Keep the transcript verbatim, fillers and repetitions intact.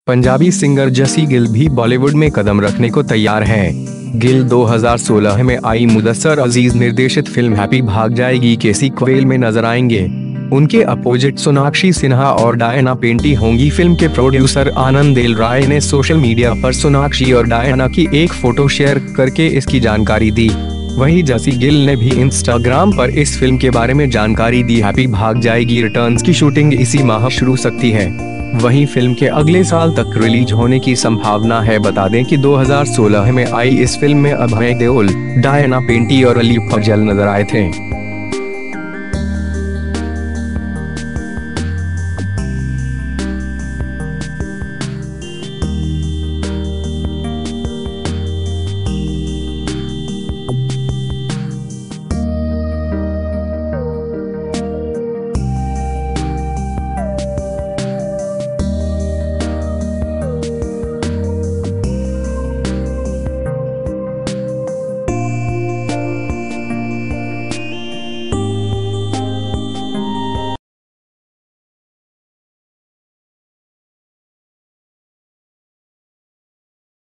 Punjabi singer जसी गिल भी बॉलीवुड में कदम रखने को तैयार हैं। गिल दो हज़ार सोलह में आई मुदस्सर अजीज निर्देशित फिल्म हैप्पी भाग जाएगी के सीक्वल में नजर आएंगे। उनके अपोजिट सोनाक्षी सिन्हा और डायना पेंटी होंगी। फिल्म के प्रोड्यूसर आनंद एल राय ने सोशल मीडिया पर सोनाक्षी और डायना की एक फोटो शेयर करके इसकी जानकारी दी। वहीं जसी गिल ने भी इंस्टाग्राम पर इस फिल्म के बारे में जानकारी दी। हैप्पी भाग जाएगी रिटर्न्स की शूटिंग इसी माह शुरू सकती है। वहीं फिल्म के अगले साल तक रिलीज होने की संभावना है। बता दें कि दो हज़ार सोलह में आई इस फिल्म में अभय देओल, डायना पेंटी और अली फजल नजर आए थे।